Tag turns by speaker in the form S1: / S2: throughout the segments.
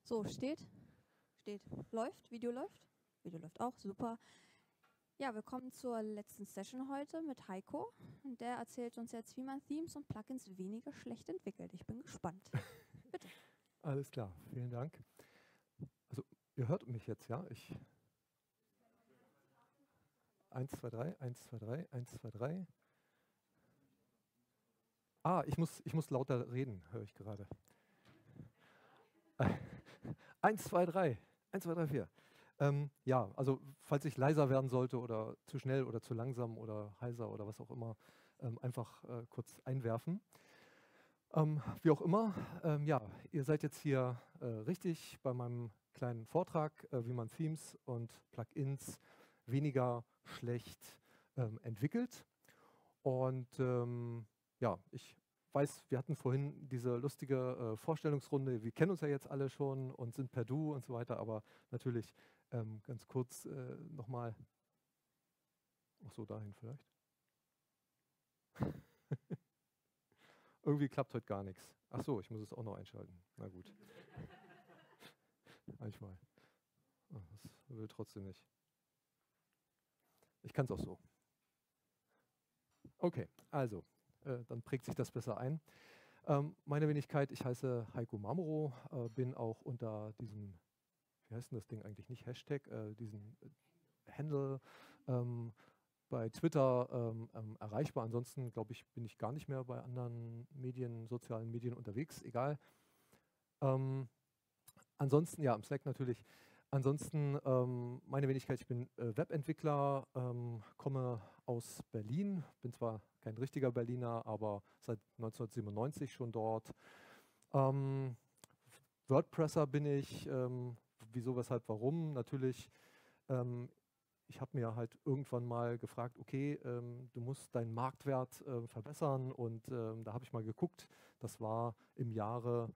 S1: So, steht. Läuft, Video läuft. Video läuft auch, super. Ja, wir kommen zur letzten Session heute mit Heiko. Und der erzählt uns jetzt, wie man Themes und Plugins weniger schlecht entwickelt. Ich bin gespannt. Bitte.
S2: Alles klar, vielen Dank. Also, ihr hört mich jetzt, ja? 1, 2, 3, 1, 2, 3, 1, 2, 3. Ah, ich muss lauter reden, höre ich gerade. 1, 2, 3, 1, 2, 3, 4. Ja, also falls ich leiser werden sollte oder zu schnell oder zu langsam oder heiser oder was auch immer, einfach kurz einwerfen. Wie auch immer, ja, ihr seid jetzt hier richtig bei meinem kleinen Vortrag, wie man Themes und Plugins weniger schlecht entwickelt. Und ja, ich weiß, wir hatten vorhin diese lustige Vorstellungsrunde, wir kennen uns ja jetzt alle schon und sind per Du und so weiter, aber natürlich ganz kurz nochmal, ach so, dahin vielleicht. Irgendwie klappt heute gar nichts. Ach so, ich muss es auch noch einschalten. Na gut. Manchmal. Das will trotzdem nicht. Ich kann es auch so. Okay, also, dann prägt sich das besser ein. Meine Wenigkeit, ich heiße Heiko Mamro, bin auch unter diesem, wie heißt denn das Ding eigentlich nicht, Hashtag, diesen Handle bei Twitter erreichbar. Ansonsten, glaube ich, bin ich gar nicht mehr bei anderen Medien, sozialen Medien unterwegs, egal. Ansonsten, ja, im Slack natürlich. Ansonsten, meine Wenigkeit, ich bin Webentwickler, komme aus Berlin, bin zwar kein richtiger Berliner, aber seit 1997 schon dort. WordPresser bin ich, wieso, weshalb, warum? Natürlich, ich habe mir halt irgendwann mal gefragt, okay, du musst deinen Marktwert verbessern und da habe ich mal geguckt, das war im Jahre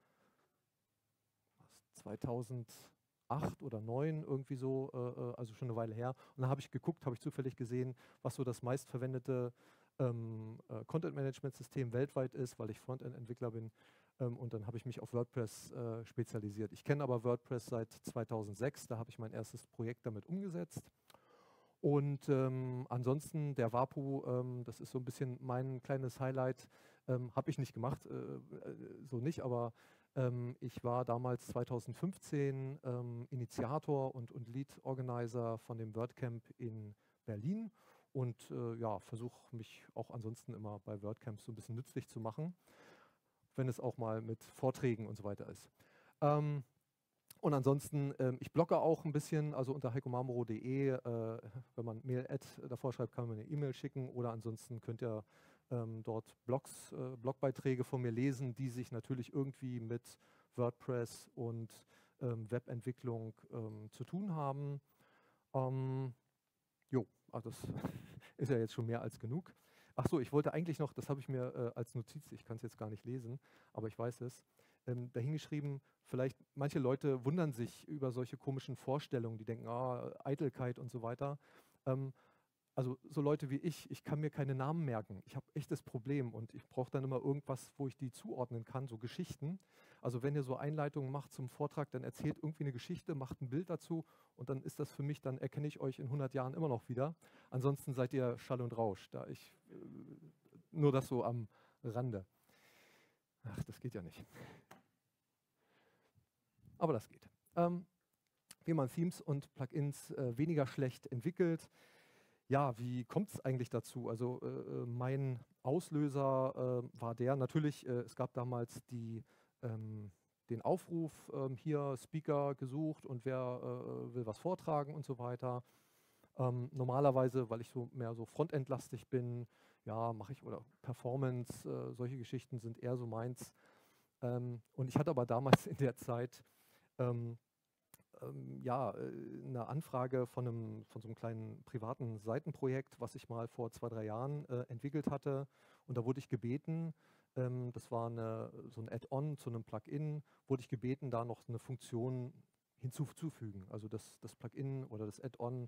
S2: 2008 oder 2009 irgendwie so, also schon eine Weile her. Und dann habe ich geguckt, habe ich zufällig gesehen, was so das meistverwendete Content-Management-System weltweit ist, weil ich Frontend-Entwickler bin. Und dann habe ich mich auf WordPress spezialisiert. Ich kenne aber WordPress seit 2006, da habe ich mein erstes Projekt damit umgesetzt. Und ansonsten der WAPU, das ist so ein bisschen mein kleines Highlight, habe ich nicht gemacht, so nicht, aber ich war damals 2015 Initiator und Lead Organizer von dem WordCamp in Berlin und ja, versuche mich auch ansonsten immer bei WordCamps so ein bisschen nützlich zu machen, wenn es auch mal mit Vorträgen und so weiter ist. Und ansonsten, ich blogge auch ein bisschen, also unter heikomamro.de, wenn man Mail-Ad davor schreibt, kann man eine E-Mail schicken oder ansonsten könnt ihr dort Blogbeiträge von mir lesen, die sich natürlich irgendwie mit WordPress und Webentwicklung zu tun haben. Jo, also das ist ja jetzt schon mehr als genug. Ach so, ich wollte eigentlich noch, das habe ich mir als Notiz, ich kann es jetzt gar nicht lesen, aber ich weiß es, dahingeschrieben, vielleicht manche Leute wundern sich über solche komischen Vorstellungen, die denken, ah, Eitelkeit und so weiter. Also so Leute wie ich kann mir keine Namen merken. Ich habe echt das Problem und ich brauche dann immer irgendwas, wo ich die zuordnen kann, so Geschichten. Also wenn ihr so Einleitungen macht zum Vortrag, dann erzählt irgendwie eine Geschichte, macht ein Bild dazu und dann ist das für mich, dann erkenne ich euch in 100 Jahren immer noch wieder. Ansonsten seid ihr Schall und Rausch. Nur das so am Rande. Ach, das geht ja nicht. Aber das geht. Wie man Themes und Plugins weniger schlecht entwickelt. Ja, wie kommt es eigentlich dazu? Also mein Auslöser war der, natürlich, es gab damals den Aufruf, hier Speaker gesucht und wer will was vortragen und so weiter. Normalerweise, weil ich so mehr so Frontend-lastig bin, ja, mache ich, oder Performance, solche Geschichten sind eher so meins. Und ich hatte aber damals in der Zeit ja, eine Anfrage von so einem kleinen privaten Seitenprojekt, was ich mal vor 2, 3 Jahren entwickelt hatte. Und da wurde ich gebeten, das war so ein Add-on zu einem Plugin, wurde ich gebeten, da noch eine Funktion hinzuzufügen. Also das Plugin oder das Add-on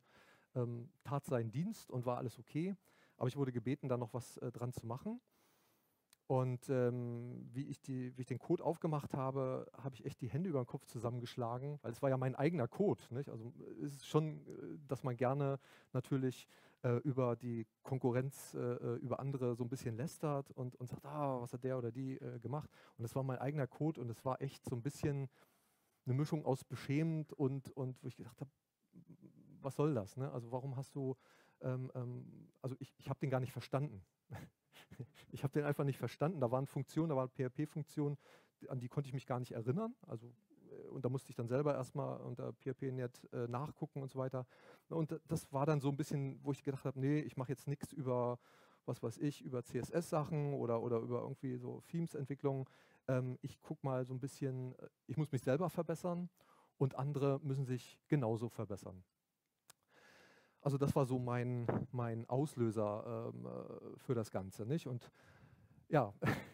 S2: tat seinen Dienst und war alles okay. Aber ich wurde gebeten, da noch was dran zu machen. Und wie ich den Code aufgemacht habe, habe ich echt die Hände über den Kopf zusammengeschlagen, weil es war ja mein eigener Code. Nicht? Also es ist schon, dass man gerne natürlich über die Konkurrenz, über andere so ein bisschen lästert und sagt, was hat der oder die gemacht. Und das war mein eigener Code und es war echt so ein bisschen eine Mischung aus beschämend und wo ich gedacht habe, was soll das? Ne? Also warum hast du, also ich habe den gar nicht verstanden. Ich habe den einfach nicht verstanden. Da waren Funktionen, da waren PHP-Funktionen, an die konnte ich mich gar nicht erinnern. Also, und da musste ich dann selber erstmal unter PHP-Net nachgucken und so weiter. Und das war dann so ein bisschen, wo ich gedacht habe, nee, ich mache jetzt nichts über, was weiß ich, über CSS-Sachen oder über irgendwie so Themes-Entwicklung. Ich gucke mal so ein bisschen, ich muss mich selber verbessern und andere müssen sich genauso verbessern. Also das war so mein Auslöser für das Ganze, nicht? Und ja,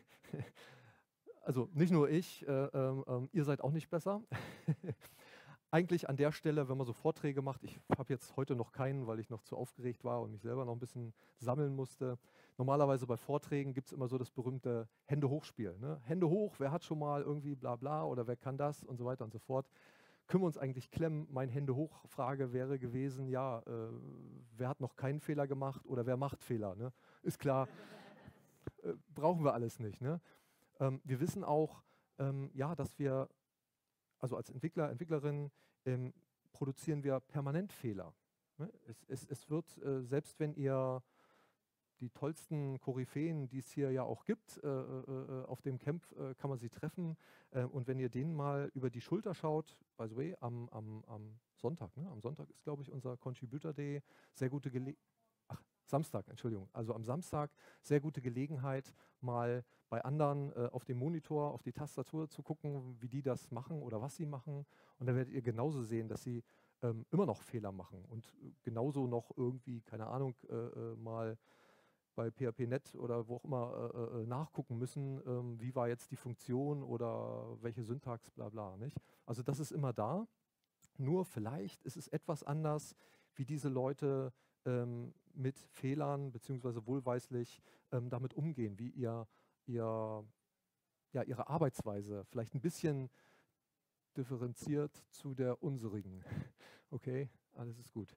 S2: also nicht nur ich, ihr seid auch nicht besser. Eigentlich an der Stelle, wenn man so Vorträge macht, ich habe jetzt heute noch keinen, weil ich noch zu aufgeregt war und mich selber noch ein bisschen sammeln musste. Normalerweise bei Vorträgen gibt es immer so das berühmte Hände-hoch-Spiel. Ne? Hände hoch, wer hat schon mal irgendwie bla bla oder wer kann das und so weiter und so fort. Können wir uns eigentlich klemmen? Meine Hände-hoch-Frage wäre gewesen, ja, wer hat noch keinen Fehler gemacht oder wer macht Fehler? Ne? Ist klar, brauchen wir alles nicht. Ne? Wir wissen auch, ja, dass wir, also als Entwickler, Entwicklerin, produzieren wir permanent Fehler. Ne? Es wird, selbst wenn ihr die tollsten Koryphäen, die es hier ja auch gibt, auf dem Camp kann man sie treffen. Und wenn ihr denen mal über die Schulter schaut, by the way, am Sonntag, ne? Am Sonntag ist, glaube ich, unser Contributor Day, sehr gute Gelegenheit. Samstag, Entschuldigung. Also am Samstag sehr gute Gelegenheit, mal bei anderen auf dem Monitor, auf die Tastatur zu gucken, wie die das machen oder was sie machen. Und dann werdet ihr genauso sehen, dass sie immer noch Fehler machen und genauso noch irgendwie, keine Ahnung, mal bei PHP.net oder wo auch immer nachgucken müssen, wie war jetzt die Funktion oder welche Syntax, bla bla. Nicht? Also das ist immer da, nur vielleicht ist es etwas anders, wie diese Leute mit Fehlern beziehungsweise wohlweislich damit umgehen, wie ihre Arbeitsweise vielleicht ein bisschen differenziert zu der unserigen. Okay, alles ist gut.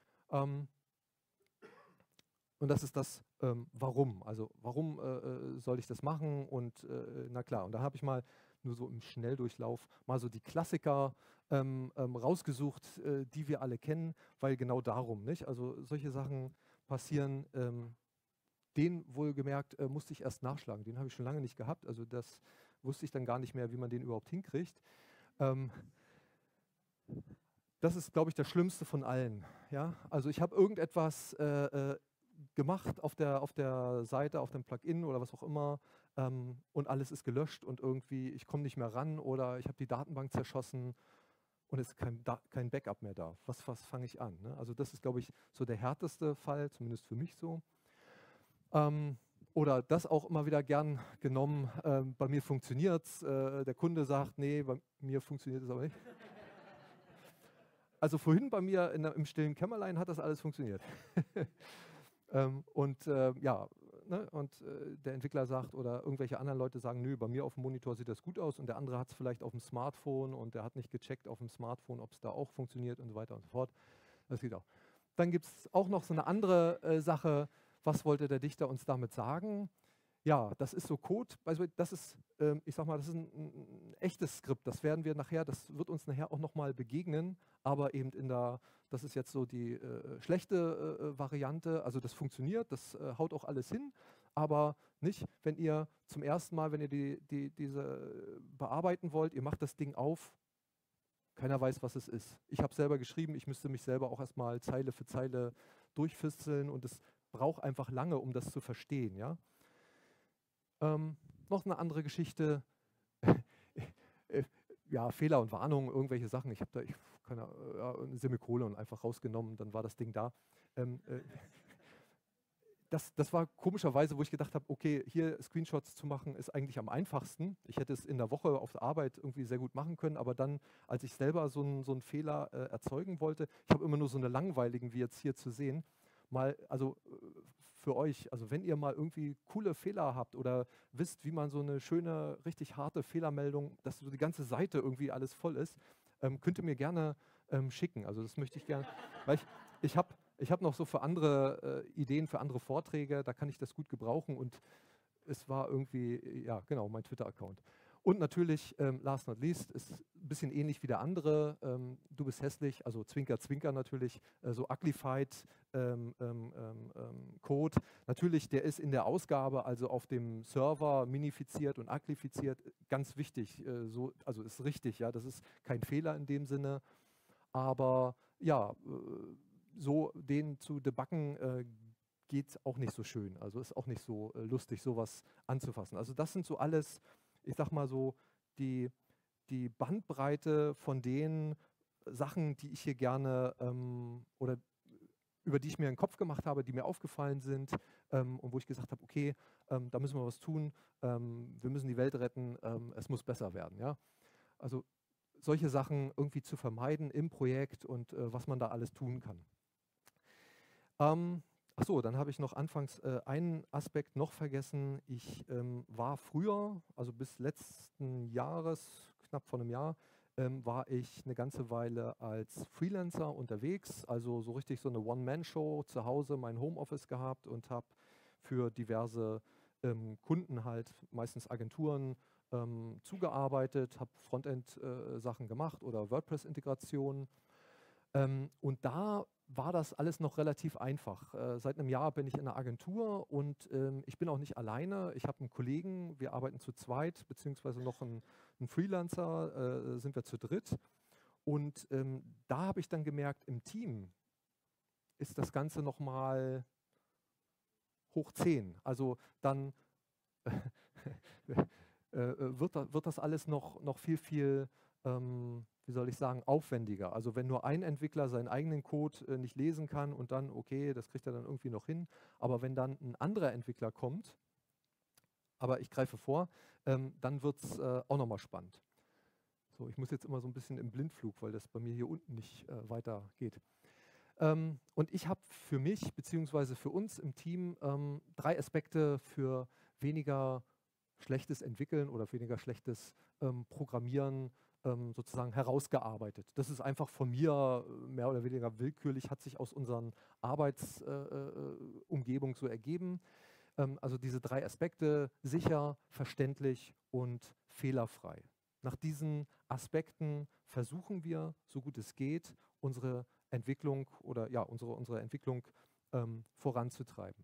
S2: Und das ist das Warum. Also warum soll ich das machen? Und na klar, und da habe ich mal nur so im Schnelldurchlauf mal so die Klassiker rausgesucht, die wir alle kennen, weil genau darum, nicht? Also solche Sachen passieren, den wohlgemerkt musste ich erst nachschlagen. Den habe ich schon lange nicht gehabt, also das wusste ich dann gar nicht mehr, wie man den überhaupt hinkriegt. Das ist, glaube ich, das Schlimmste von allen. Ja? Also ich habe irgendetwas gemacht auf der Seite, auf dem Plugin oder was auch immer und alles ist gelöscht und irgendwie ich komme nicht mehr ran oder ich habe die Datenbank zerschossen und es ist kein Backup mehr da. Was fange ich an? Ne? Also das ist, glaube ich, so der härteste Fall, zumindest für mich so. Oder das auch immer wieder gern genommen, bei mir funktioniert es, der Kunde sagt, nee, bei mir funktioniert es aber nicht. Also vorhin bei mir im stillen Kämmerlein hat das alles funktioniert. Ja, ne, und der Entwickler sagt oder irgendwelche anderen Leute sagen, nö, bei mir auf dem Monitor sieht das gut aus und der andere hat es vielleicht auf dem Smartphone und der hat nicht gecheckt auf dem Smartphone, ob es da auch funktioniert und so weiter und so fort. Das geht auch. Dann gibt es auch noch so eine andere Sache, was wollte der Dichter uns damit sagen? Ja, das ist so Code, also das ist, ich sag mal, das ist ein echtes Skript, das wird uns nachher auch nochmal begegnen, aber eben das ist jetzt so die schlechte Variante, also das funktioniert, das haut auch alles hin, aber nicht, wenn ihr zum ersten Mal, wenn ihr diese bearbeiten wollt, ihr macht das Ding auf, keiner weiß, was es ist. Ich habe selber geschrieben, ich müsste mich selber auch erstmal Zeile für Zeile durchfisteln und es braucht einfach lange, um das zu verstehen, ja. Noch eine andere Geschichte, ja, Fehler und Warnungen, irgendwelche Sachen. Ich habe da eine Semikolon einfach rausgenommen, dann war das Ding da. Das war komischerweise, wo ich gedacht habe, okay, hier Screenshots zu machen, ist eigentlich am einfachsten. Ich hätte es in der Woche auf der Arbeit irgendwie sehr gut machen können, aber dann, als ich selber so einen Fehler erzeugen wollte, ich habe immer nur so eine langweiligen, wie jetzt hier zu sehen, mal, also für euch, also wenn ihr mal irgendwie coole Fehler habt oder wisst, wie man so eine schöne, richtig harte Fehlermeldung, dass so die ganze Seite irgendwie alles voll ist, könnt ihr mir gerne schicken. Also das möchte ich gerne, weil ich hab noch so für andere Ideen, für andere Vorträge, da kann ich das gut gebrauchen und es war irgendwie, ja genau, mein Twitter-Account. Und natürlich, last not least, ist ein bisschen ähnlich wie der andere, du bist hässlich, also Zwinker, Zwinker natürlich, so Uglified Code. Natürlich, der ist in der Ausgabe, also auf dem Server minifiziert und uglifiziert, ganz wichtig, also ist richtig, ja, das ist kein Fehler in dem Sinne, aber ja, so den zu debuggen geht auch nicht so schön, also ist auch nicht so lustig, sowas anzufassen. Also das sind so alles, ich sag mal so, die Bandbreite von den Sachen, die ich hier gerne oder über die ich mir einen Kopf gemacht habe, die mir aufgefallen sind und wo ich gesagt habe, okay, da müssen wir was tun, wir müssen die Welt retten, es muss besser werden. Ja? Also solche Sachen irgendwie zu vermeiden im Projekt und was man da alles tun kann. Achso, dann habe ich noch anfangs einen Aspekt noch vergessen. Ich war früher, also bis letzten Jahres, knapp vor einem Jahr, war ich eine ganze Weile als Freelancer unterwegs, also so richtig so eine One-Man-Show zu Hause, mein Homeoffice gehabt und habe für diverse Kunden halt, meistens Agenturen, zugearbeitet, habe Frontend-Sachen gemacht oder WordPress-Integrationen. Und da war das alles noch relativ einfach. Seit einem Jahr bin ich in einer Agentur und ich bin auch nicht alleine. Ich habe einen Kollegen, wir arbeiten zu zweit, beziehungsweise noch einen Freelancer, sind wir zu dritt. Und da habe ich dann gemerkt, im Team ist das Ganze nochmal hoch 10. Also dann wird das alles noch viel wie soll ich sagen, aufwendiger. Also wenn nur ein Entwickler seinen eigenen Code nicht lesen kann und dann, okay, das kriegt er dann irgendwie noch hin, aber wenn dann ein anderer Entwickler kommt, aber ich greife vor, dann wird es auch nochmal spannend. So, ich muss jetzt immer so ein bisschen im Blindflug, weil das bei mir hier unten nicht weitergeht. Und ich habe für mich, beziehungsweise für uns im Team, 3 Aspekte für weniger schlechtes Entwickeln oder weniger schlechtes Programmieren sozusagen herausgearbeitet. Das ist einfach von mir mehr oder weniger willkürlich, hat sich aus unseren Arbeitsumgebung so ergeben. Also diese 3 Aspekte, sicher, verständlich und fehlerfrei. Nach diesen Aspekten versuchen wir, so gut es geht, unsere Entwicklung oder ja, unsere Entwicklung voranzutreiben.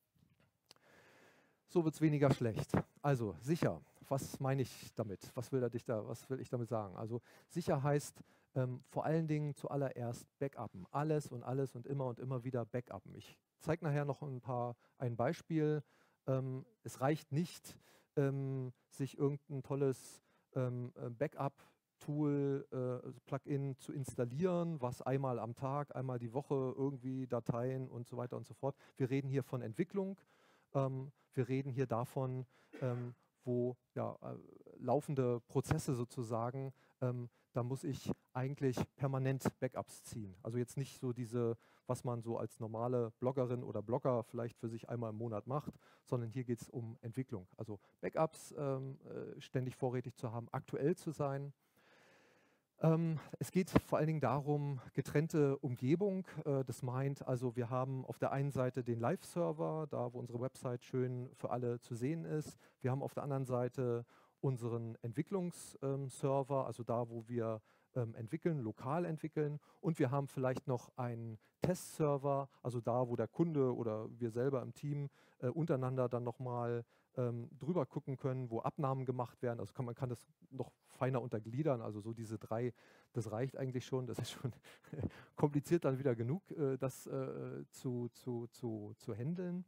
S2: So wird es weniger schlecht. Also sicher, was meine ich damit? Was will ich damit sagen? Also sicher heißt vor allen Dingen zuallererst Backuppen. Alles und immer wieder Backuppen. Ich zeige nachher noch ein Beispiel. Es reicht nicht, sich irgendein tolles Backup-Tool, Plugin zu installieren, was einmal am Tag, einmal die Woche irgendwie Dateien und so weiter und so fort. Wir reden hier von Entwicklung. Wir reden hier davon, wo ja, laufende Prozesse sozusagen, da muss ich eigentlich permanent Backups ziehen. Also jetzt nicht so diese, was man so als normale Bloggerin oder Blogger vielleicht für sich einmal im Monat macht, sondern hier geht es um Entwicklung. Also Backups ständig vorrätig zu haben, aktuell zu sein. Es geht vor allen Dingen darum, getrennte Umgebung. Das meint also, wir haben auf der einen Seite den Live-Server, da wo unsere Website schön für alle zu sehen ist. Wir haben auf der anderen Seite unseren Entwicklungsserver, also da, wo wir entwickeln, lokal entwickeln. Und wir haben vielleicht noch einen Testserver, also da, wo der Kunde oder wir selber im Team untereinander dann nochmal drüber gucken können, wo Abnahmen gemacht werden. Also man kann das noch feiner untergliedern, also so diese 3, das reicht eigentlich schon, das ist schon kompliziert dann wieder genug, das zu handeln.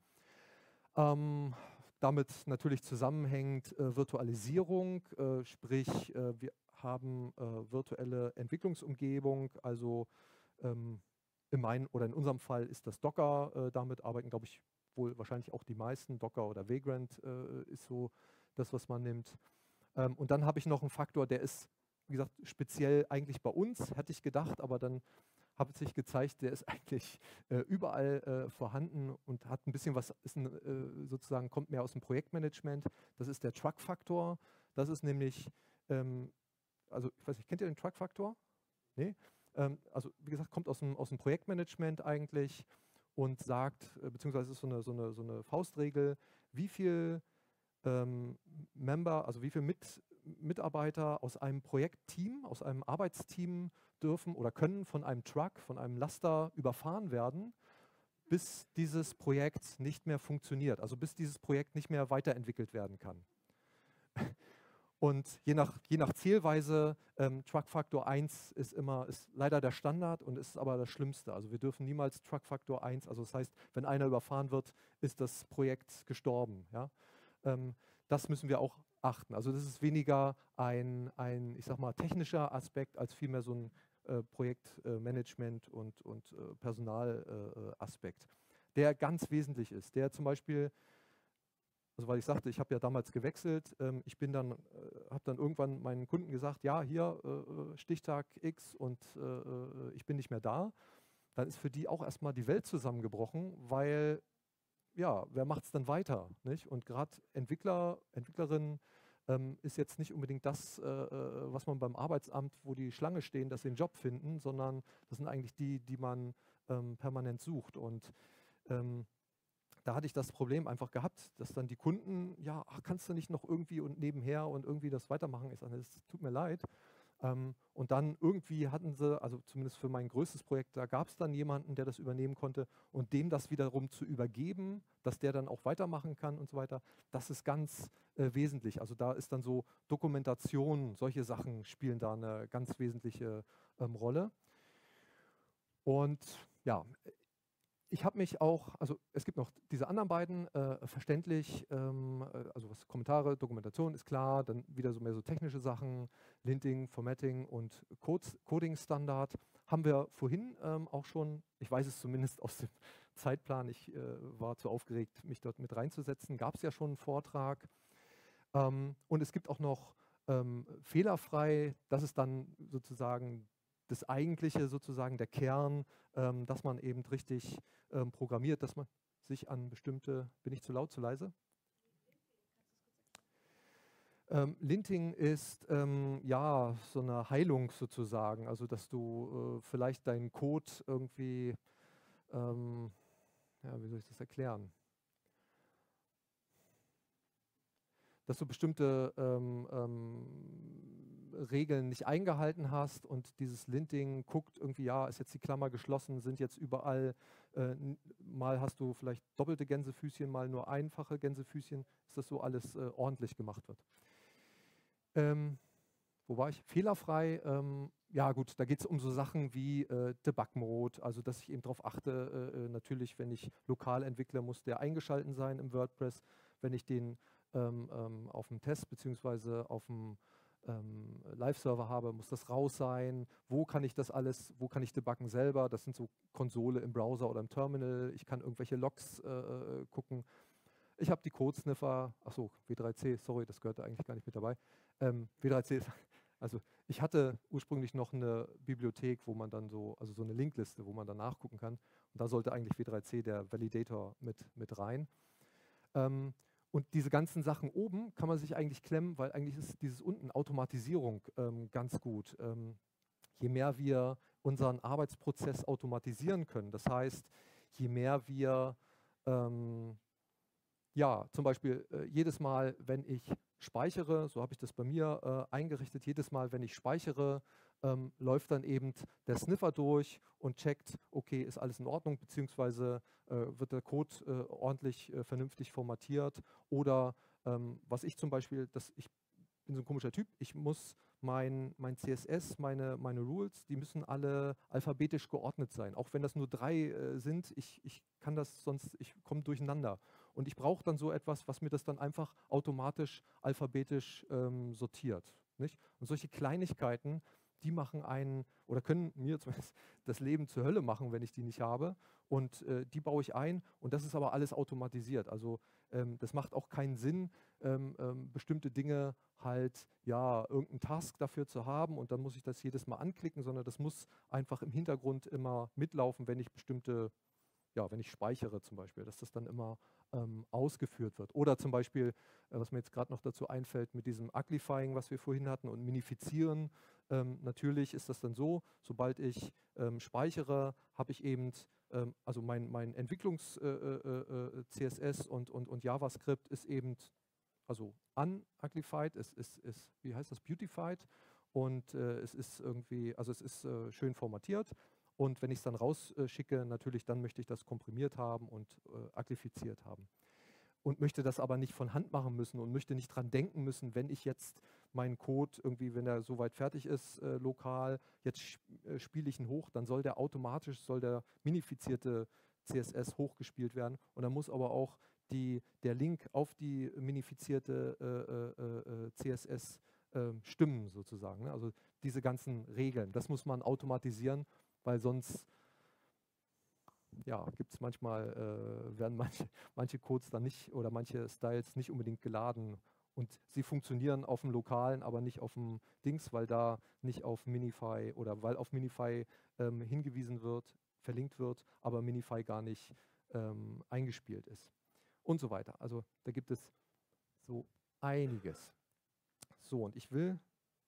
S2: Damit natürlich zusammenhängt Virtualisierung, sprich wir haben virtuelle Entwicklungsumgebung, also in unserem Fall ist das Docker, damit arbeiten, glaube ich, wohl wahrscheinlich auch die meisten. Docker oder Vagrant ist so das, was man nimmt. Und dann habe ich noch einen Faktor, der ist, wie gesagt, speziell eigentlich bei uns, hätte ich gedacht, aber dann hat sich gezeigt, der ist eigentlich überall vorhanden und hat ein bisschen was, sozusagen kommt mehr aus dem Projektmanagement. Das ist der Truck-Faktor. Das ist nämlich, also ich weiß nicht, kennt ihr den Truck-Faktor? Nee? Also wie gesagt, kommt aus dem Projektmanagement eigentlich und sagt, beziehungsweise ist so eine Faustregel, wie viel Member, also wie viele Mitarbeiter aus einem Projektteam, aus einem Arbeitsteam dürfen oder können von einem Truck, von einem Laster überfahren werden, bis dieses Projekt nicht mehr funktioniert, also bis dieses Projekt nicht mehr weiterentwickelt werden kann. Und je nach Zielweise, Truck-Faktor 1 ist leider der Standard und ist aber das Schlimmste. Also wir dürfen niemals Truck-Faktor 1, also das heißt, wenn einer überfahren wird, ist das Projekt gestorben. Ja? Das müssen wir auch achten. Also das ist weniger ein ich sag mal, technischer Aspekt, als vielmehr so ein Projektmanagement und Personalaspekt, der ganz wesentlich ist, der zum Beispiel, also weil ich sagte, ich habe ja damals gewechselt, habe dann irgendwann meinen Kunden gesagt, ja, hier Stichtag X und ich bin nicht mehr da. Dann ist für die auch erstmal die Welt zusammengebrochen, weil, ja, wer macht es dann weiter? Nicht? Und gerade Entwicklerinnen ist jetzt nicht unbedingt das, was man beim Arbeitsamt, wo die Schlange stehen, dass sie einen Job finden, sondern das sind eigentlich die man permanent sucht. Und da hatte ich das Problem einfach gehabt, dass dann die Kunden, ja, ach, kannst du nicht noch irgendwie und nebenher und irgendwie das weitermachen? Ich sage, es tut mir leid. Und dann irgendwie hatten sie, also zumindest für mein größtes Projekt, da gab es dann jemanden, der das übernehmen konnte und dem das wiederum zu übergeben, dass der dann auch weitermachen kann und so weiter, das ist ganz wesentlich. Also da ist dann so Dokumentation, solche Sachen spielen da eine ganz wesentliche Rolle. Und ja, ich habe mich auch, also es gibt noch diese anderen beiden, verständlich, also was Kommentare, Dokumentation ist klar, dann wieder so mehr so technische Sachen, Linting, Formatting und Coding-Standard haben wir vorhin auch schon, ich weiß es zumindest aus dem Zeitplan, ich war zu aufgeregt, mich dort mit reinzusetzen, gab es ja schon einen Vortrag. Und es gibt auch noch fehlerfrei, das ist dann sozusagen das Eigentliche, sozusagen der Kern, dass man eben richtig programmiert, dass man sich an bestimmte, bin ich zu laut, zu leise? Linting ist ja so eine Heilung sozusagen, also dass du vielleicht deinen Code irgendwie, ja, wie soll ich das erklären? Dass du bestimmte Regeln nicht eingehalten hast und dieses Linting guckt irgendwie, ja, ist jetzt die Klammer geschlossen, sind jetzt überall, mal hast du vielleicht doppelte Gänsefüßchen, mal nur einfache Gänsefüßchen, ist das so alles ordentlich gemacht wird. Wo war ich? Fehlerfrei. Ja gut, da geht es um so Sachen wie Debug-Mode, also dass ich eben darauf achte, natürlich, wenn ich lokal entwickle, muss der eingeschalten sein im WordPress, wenn ich den auf dem Test bzw. auf dem Live-Server habe, muss das raus sein. Wo kann ich das alles, wo kann ich debuggen selber? Das sind so Konsole im Browser oder im Terminal. Ich kann irgendwelche Logs gucken. Ich habe die Code-Sniffer, achso, W3C, sorry, das gehörte eigentlich gar nicht mit dabei. W3C ist, also ich hatte ursprünglich noch eine Bibliothek, wo man dann so, also so eine Linkliste, wo man dann nachgucken kann. Und da sollte eigentlich W3C, der Validator, mit rein. Und diese ganzen Sachen oben kann man sich eigentlich klemmen, weil eigentlich ist dieses unten Automatisierung ganz gut. Je mehr wir unseren Arbeitsprozess automatisieren können, das heißt, je mehr wir, ja, zum Beispiel jedes Mal, wenn ich speichere, so habe ich das bei mir eingerichtet, jedes Mal, wenn ich speichere, läuft dann eben der Sniffer durch und checkt, okay, ist alles in Ordnung, beziehungsweise wird der Code ordentlich, vernünftig formatiert. Oder was ich zum Beispiel, ich bin so ein komischer Typ, ich muss mein CSS, meine Rules, die müssen alle alphabetisch geordnet sein. Auch wenn das nur 3 sind, ich kann das sonst, ich komme durcheinander. Und ich brauche dann so etwas, was mir das dann einfach automatisch alphabetisch sortiert. Nicht? Und solche Kleinigkeiten, die machen einen oder können mir zumindest das Leben zur Hölle machen, wenn ich die nicht habe. Und die baue ich ein und das ist aber alles automatisiert. Also das macht auch keinen Sinn, bestimmte Dinge halt, ja, irgendeinen Task dafür zu haben und dann muss ich das jedes Mal anklicken, sondern das muss einfach im Hintergrund immer mitlaufen, wenn ich bestimmte, ja, wenn ich speichere zum Beispiel, dass das dann immer ausgeführt wird. Oder zum Beispiel, was mir jetzt gerade noch dazu einfällt, mit diesem Uglifying, was wir vorhin hatten, und Minifizieren. Natürlich ist das dann so, sobald ich speichere, habe ich eben, also mein Entwicklungs-CSS und JavaScript ist eben, also unuglified, es ist, wie heißt das, beautified und es ist irgendwie, also es ist schön formatiert. Und wenn ich es dann rausschicke, natürlich, dann möchte ich das komprimiert haben und uglifiziert haben. Und möchte das aber nicht von Hand machen müssen und möchte nicht dran denken müssen, wenn ich jetzt meinen Code irgendwie, wenn er soweit fertig ist, lokal, jetzt spiele ich ihn hoch, dann soll der automatisch, soll der minifizierte CSS hochgespielt werden. Und dann muss aber auch der Link auf die minifizierte CSS stimmen sozusagen. Ne? Also diese ganzen Regeln, das muss man automatisieren, weil sonst ja, gibt es manchmal, werden manche Codes dann nicht oder manche Styles nicht unbedingt geladen und sie funktionieren auf dem Lokalen, aber nicht auf dem Dings, weil da nicht auf Minify oder weil auf Minify hingewiesen wird, verlinkt wird, aber Minify gar nicht eingespielt ist und so weiter. Also da gibt es so einiges. So, und ich will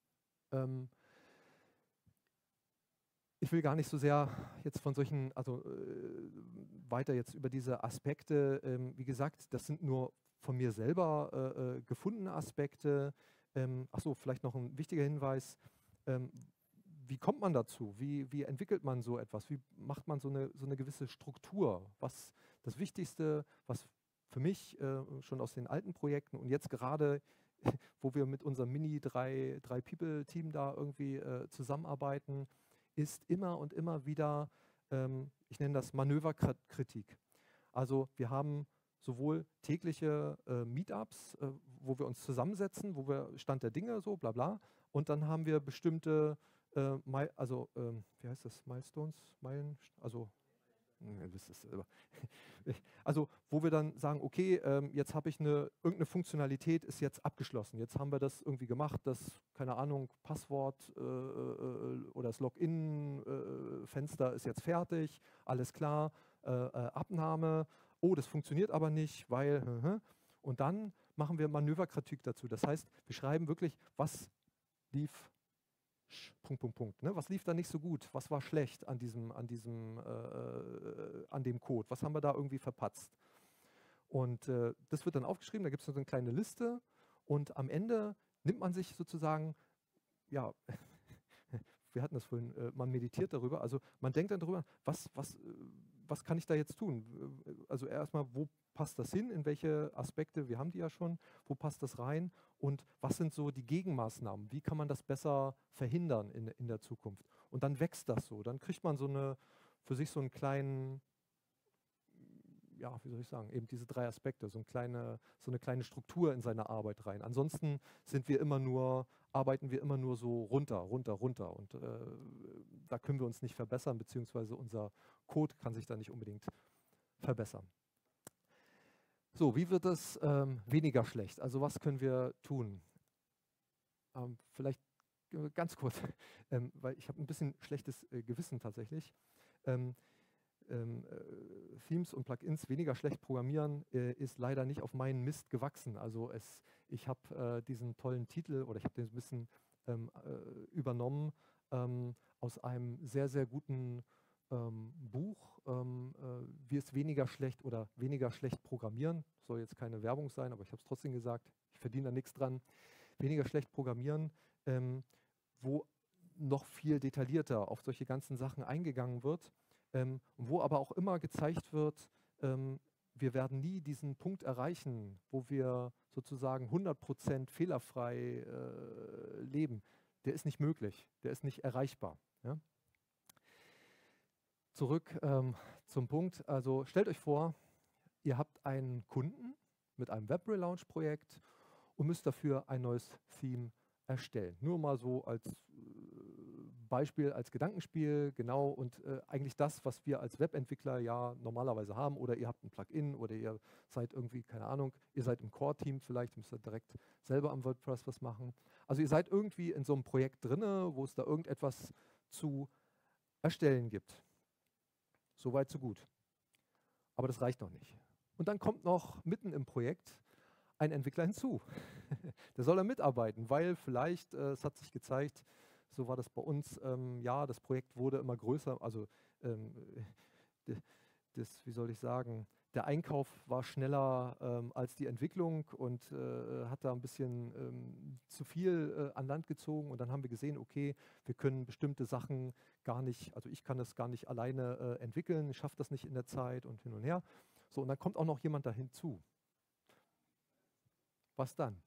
S2: gar nicht so sehr jetzt von solchen, also weiter jetzt über diese Aspekte, wie gesagt, das sind nur von mir selber gefundene Aspekte. Achso, vielleicht noch ein wichtiger Hinweis, wie kommt man dazu? Wie entwickelt man so etwas? Wie macht man so eine gewisse Struktur? Was das Wichtigste, was für mich schon aus den alten Projekten und jetzt gerade, wo wir mit unserem Mini-3-People-Team da irgendwie zusammenarbeiten, ist immer und immer wieder, ich nenne das Manöverkritik. Also wir haben sowohl tägliche Meetups, wo wir uns zusammensetzen, wo wir Stand der Dinge so, bla bla, und dann haben wir bestimmte, wie heißt das, Milestones, also ihr wisst es selber. Also, wo wir dann sagen, okay, jetzt habe ich irgendeine Funktionalität ist jetzt abgeschlossen. Jetzt haben wir das irgendwie gemacht, das, keine Ahnung, Passwort oder das Login-Fenster ist jetzt fertig, alles klar, Abnahme. Oh, das funktioniert aber nicht, weil, und dann machen wir Manöverkritik dazu. Das heißt, wir schreiben wirklich, was lief Ne? Was lief da nicht so gut? Was war schlecht an dem Code? Was haben wir da irgendwie verpatzt? Und das wird dann aufgeschrieben, da gibt es so eine kleine Liste und am Ende nimmt man sich sozusagen, ja, wir hatten das vorhin, man meditiert darüber, also man denkt dann darüber, was kann ich da jetzt tun? Also erstmal, wo passt das hin, in welche Aspekte, wir haben die ja schon, wo passt das rein und was sind so die Gegenmaßnahmen? Wie kann man das besser verhindern in der Zukunft? Und dann wächst das so, dann kriegt man für sich so einen kleinen, ja, wie soll ich sagen, eben diese 3 Aspekte, so eine kleine Struktur in seine Arbeit rein. Ansonsten arbeiten wir immer nur so runter und da können wir uns nicht verbessern, beziehungsweise unser Code kann sich da nicht unbedingt verbessern. So, wie wird es weniger schlecht? Also was können wir tun? Vielleicht ganz kurz, weil ich habe ein bisschen schlechtes Gewissen tatsächlich. Themes und Plugins weniger schlecht programmieren, ist leider nicht auf meinen Mist gewachsen. Also ich habe diesen tollen Titel oder ich habe den ein bisschen übernommen aus einem sehr, sehr guten Buch, wie es weniger schlecht programmieren, soll jetzt keine Werbung sein, aber ich habe es trotzdem gesagt, ich verdiene da nichts dran, weniger schlecht programmieren, wo noch viel detaillierter auf solche ganzen Sachen eingegangen wird. Wo aber auch immer gezeigt wird, wir werden nie diesen Punkt erreichen, wo wir sozusagen 100% fehlerfrei leben. Der ist nicht möglich, der ist nicht erreichbar. Ja? Zurück zum Punkt, also stellt euch vor, ihr habt einen Kunden mit einem Web-Relaunch-Projekt und müsst dafür ein neues Theme erstellen. Nur mal so als Beispiel als Gedankenspiel, genau, und eigentlich das, was wir als Webentwickler ja normalerweise haben, oder ihr habt ein Plugin oder ihr seid irgendwie, keine Ahnung, ihr seid im Core-Team vielleicht, müsst ihr direkt selber am WordPress was machen. Also ihr seid irgendwie in so einem Projekt drin, wo es da irgendetwas zu erstellen gibt. Soweit, so gut. Aber das reicht noch nicht. Und dann kommt noch mitten im Projekt ein Entwickler hinzu. Der soll da mitarbeiten, weil vielleicht, es hat sich gezeigt, so war das bei uns, ja, das Projekt wurde immer größer, also wie soll ich sagen, der Einkauf war schneller als die Entwicklung und hat da ein bisschen zu viel an Land gezogen, und dann haben wir gesehen, okay, wir können bestimmte Sachen gar nicht, also ich kann das gar nicht alleine entwickeln, ich schaffe das nicht in der Zeit und hin und her. So, und dann kommt auch noch jemand da hinzu. Was dann?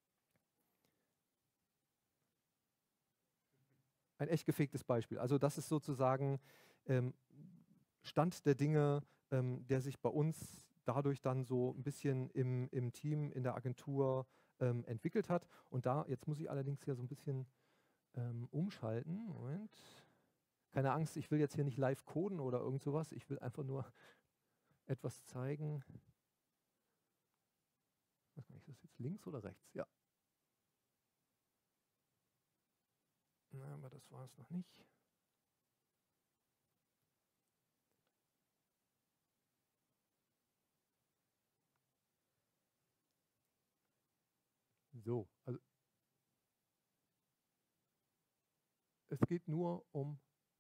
S2: Ein echt gefegtes Beispiel. Also das ist sozusagen Stand der Dinge, der sich bei uns dadurch dann so ein bisschen im Team, in der Agentur entwickelt hat. Und da, jetzt muss ich allerdings hier so ein bisschen umschalten. Moment. Keine Angst, ich will jetzt hier nicht live coden oder irgend sowas. Ich will einfach nur etwas zeigen. Was kann ich, das jetzt links oder rechts? Ja. Na, aber das war es noch nicht. So, also es geht nur um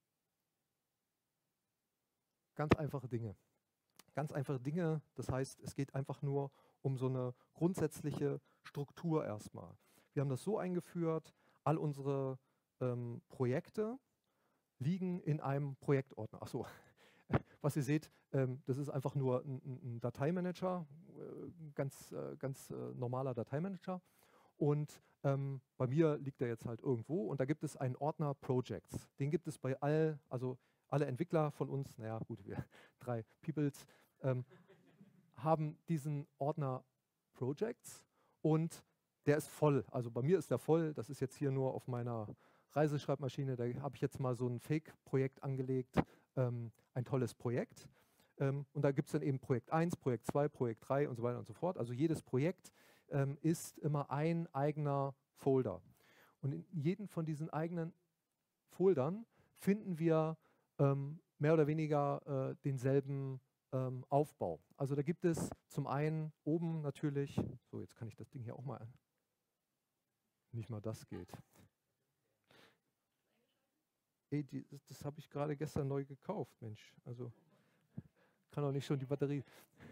S2: ganz einfache Dinge. Ganz einfache Dinge, das heißt, es geht einfach nur um so eine grundsätzliche Struktur erstmal. Wir haben das so eingeführt, all unsere Projekte liegen in einem Projektordner. Achso, was ihr seht, das ist einfach nur ein Dateimanager, ganz normaler Dateimanager. Und bei mir liegt er jetzt halt irgendwo, und da gibt es einen Ordner Projects. Den gibt es bei also alle Entwickler von uns, naja gut, wir 3 Peoples, haben diesen Ordner Projects, und der ist voll. Also bei mir ist der voll, das ist jetzt hier nur auf meiner Reiseschreibmaschine, da habe ich jetzt mal so ein Fake-Projekt angelegt, ein tolles Projekt. Und da gibt es dann eben Projekt 1, Projekt 2, Projekt 3 und so weiter und so fort. Also jedes Projekt ist immer ein eigener Folder. Und in jedem von diesen eigenen Foldern finden wir mehr oder weniger denselben Aufbau. Also da gibt es zum einen oben natürlich, so jetzt kann ich das Ding hier auch mal, nicht mal das geht. Ey, das habe ich gerade gestern neu gekauft, Mensch. Also kann doch nicht schon die Batterie.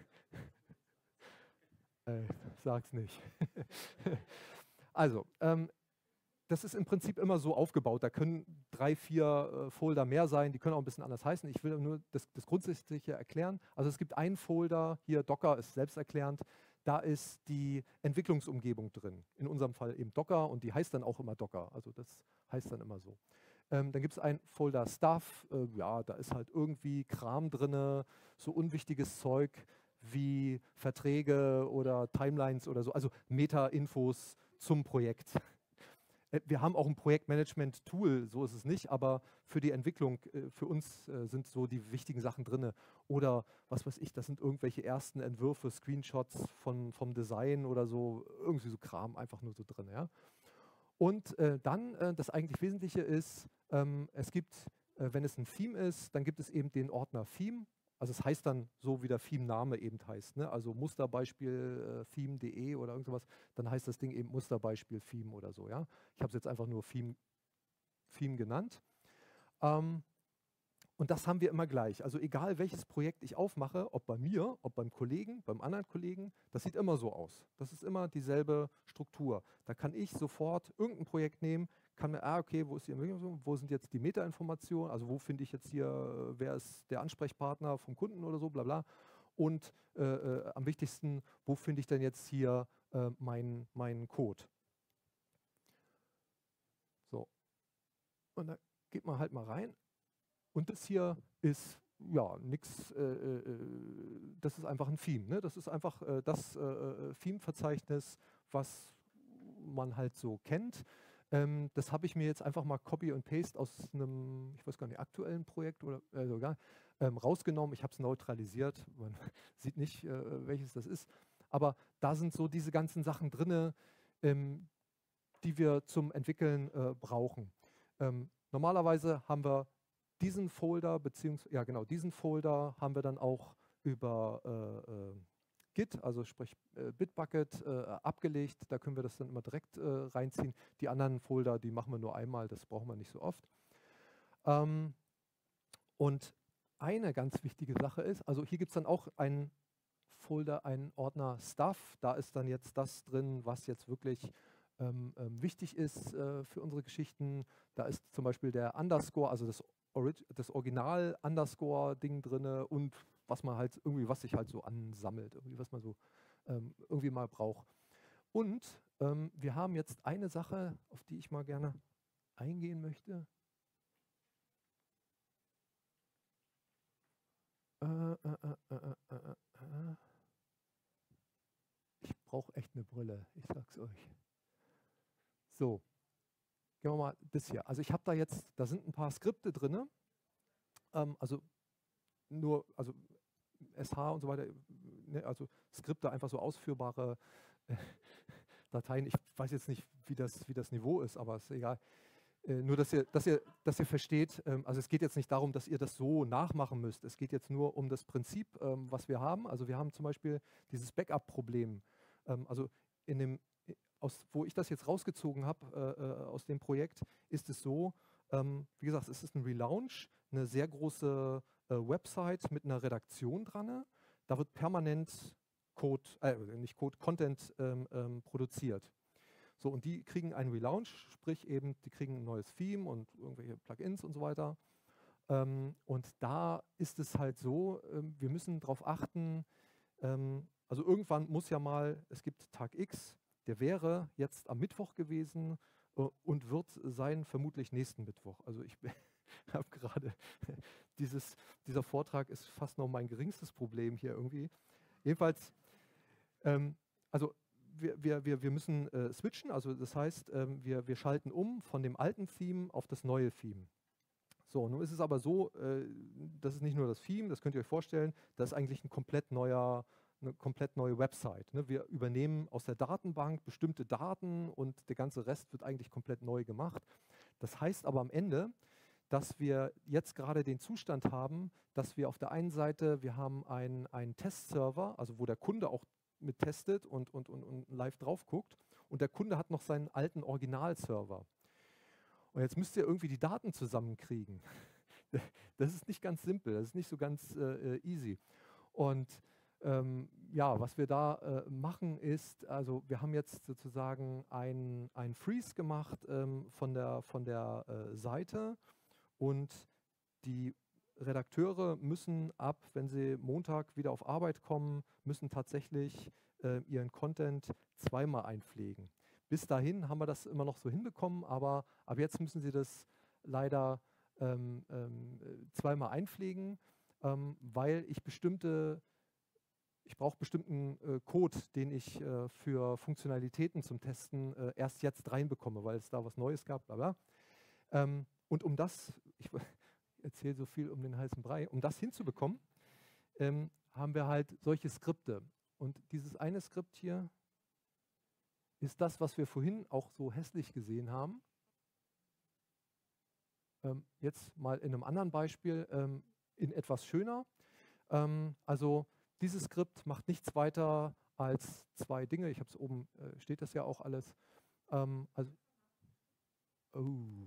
S2: Sag's nicht. Also, das ist im Prinzip immer so aufgebaut. Da können 3, 4 Folder mehr sein, die können auch ein bisschen anders heißen. Ich will nur das Grundsätzliche erklären. Also es gibt einen Folder, hier Docker ist selbsterklärend, da ist die Entwicklungsumgebung drin. In unserem Fall eben Docker, und die heißt dann auch immer Docker. Also das heißt dann immer so. Dann gibt es einen Folder Stuff, ja, da ist halt irgendwie Kram drin, so unwichtiges Zeug wie Verträge oder Timelines oder so, also Meta-Infos zum Projekt. Wir haben auch ein Projektmanagement-Tool, so ist es nicht, aber für die Entwicklung, für uns sind so die wichtigen Sachen drin. Oder was weiß ich, das sind irgendwelche ersten Entwürfe, Screenshots vom Design oder so, irgendwie so Kram einfach nur so drin. Ja? Und dann, das eigentlich Wesentliche ist, es gibt, wenn es ein Theme ist, dann gibt es eben den Ordner Theme. Also es heißt dann so, wie der Theme-Name eben heißt. Ne? Also Musterbeispiel Theme.de oder irgendwas, dann heißt das Ding eben Musterbeispiel Theme oder so. Ja? Ich habe es jetzt einfach nur Theme genannt. Und das haben wir immer gleich. Also egal welches Projekt ich aufmache, ob bei mir, ob beim Kollegen, beim anderen Kollegen, das sieht immer so aus. Das ist immer dieselbe Struktur. Da kann ich sofort irgendein Projekt nehmen, kann mir, okay, wo ist die Entwicklung, wo sind jetzt die Metainformationen, also wo finde ich jetzt hier, wer ist der Ansprechpartner vom Kunden oder so, bla bla. Und am wichtigsten, wo finde ich denn jetzt hier meinen Code. So. Und da geht man halt mal rein. Und das hier ist ja nichts, das ist einfach ein Theme. Ne? Das ist einfach das Theme-Verzeichnis, was man halt so kennt. Das habe ich mir jetzt einfach mal Copy und Paste aus einem, ich weiß gar nicht, aktuellen Projekt oder sogar rausgenommen. Ich habe es neutralisiert. Man sieht nicht, welches das ist. Aber da sind so diese ganzen Sachen drin, die wir zum Entwickeln brauchen. Normalerweise haben wir diesen Folder, beziehungsweise, ja genau, diesen Folder haben wir dann auch über Git, also sprich Bitbucket, abgelegt. Da können wir das dann immer direkt reinziehen. Die anderen Folder, die machen wir nur einmal, das brauchen wir nicht so oft. Und eine ganz wichtige Sache ist, also hier gibt es dann auch einen Folder, einen Ordner Stuff. Da ist dann jetzt das drin, was jetzt wirklich wichtig ist für unsere Geschichten. Da ist zum Beispiel der Underscore, also das Original-Underscore-Ding drin und was man halt irgendwie, was sich halt so ansammelt, irgendwie, was man so irgendwie mal braucht. Und wir haben jetzt eine Sache, auf die ich mal gerne eingehen möchte. Ich brauche echt eine Brille, ich sag's euch. So, gehen wir mal bis hier. Also ich habe da jetzt, da sind ein paar Skripte drin, also nur, also SH und so weiter, ne, also Skripte, einfach so ausführbare Dateien. Ich weiß jetzt nicht, wie das Niveau ist, aber ist egal. Nur, dass ihr versteht, also es geht jetzt nicht darum, dass ihr das so nachmachen müsst. Es geht jetzt nur um das Prinzip, was wir haben. Also wir haben zum Beispiel dieses Backup-Problem. Also wo ich das jetzt rausgezogen habe aus dem Projekt, ist es so, wie gesagt, es ist ein Relaunch, eine sehr große Website mit einer Redaktion dran. Da wird permanent Content produziert. So, und die kriegen einen Relaunch, sprich eben, die kriegen ein neues Theme und irgendwelche Plugins und so weiter. Und da ist es halt so, wir müssen darauf achten, also irgendwann muss ja mal, es gibt Tag X, der wäre jetzt am Mittwoch gewesen und wird sein vermutlich nächsten Mittwoch. Also ich habe gerade, dieser Vortrag ist fast noch mein geringstes Problem hier irgendwie. Jedenfalls, also wir müssen switchen, also das heißt, wir schalten um von dem alten Theme auf das neue Theme. So, nun ist es aber so, das ist nicht nur das Theme, das könnt ihr euch vorstellen, das ist eigentlich eine komplett neue Website. Ne? Wir übernehmen aus der Datenbank bestimmte Daten und der ganze Rest wird eigentlich komplett neu gemacht. Das heißt aber am Ende, dass wir jetzt gerade den Zustand haben, dass wir auf der einen Seite, wir haben einen Testserver, also wo der Kunde auch mit testet und live drauf guckt und der Kunde hat noch seinen alten Originalserver. Und jetzt müsst ihr irgendwie die Daten zusammenkriegen. Das ist nicht ganz simpel, das ist nicht so ganz easy. Und ja, was wir da machen ist, also wir haben jetzt sozusagen ein Freeze gemacht von der Seite und die Redakteure müssen wenn sie Montag wieder auf Arbeit kommen, müssen tatsächlich ihren Content zweimal einpflegen. Bis dahin haben wir das immer noch so hinbekommen, aber ab jetzt müssen sie das leider zweimal einpflegen, weil ich brauche bestimmten Code, den ich für Funktionalitäten zum Testen erst jetzt reinbekomme, weil es da was Neues gab, bla bla. Und um das, ich erzähle so viel um den heißen Brei, um das hinzubekommen, haben wir halt solche Skripte. Und dieses eine Skript hier ist das, was wir vorhin auch so hässlich gesehen haben. Jetzt mal in einem anderen Beispiel, in etwas schöner. Also dieses Skript macht nichts weiter als zwei Dinge. Ich habe es oben, steht das ja auch alles. Also, oh.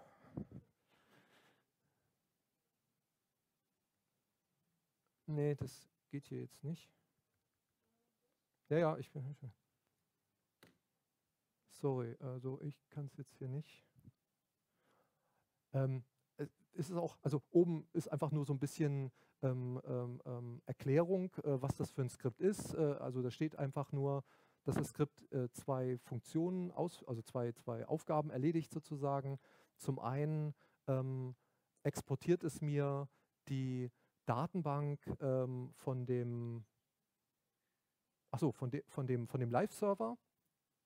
S2: Nee, das geht hier jetzt nicht. Ja, ich bin schon. Sorry, also ich kann es jetzt hier nicht. Es ist auch, also oben ist einfach nur so ein bisschen Erklärung, was das für ein Skript ist. Also da steht einfach nur, dass das Skript zwei Funktionen, also zwei Aufgaben erledigt sozusagen. Zum einen exportiert es mir die Datenbank von dem Live-Server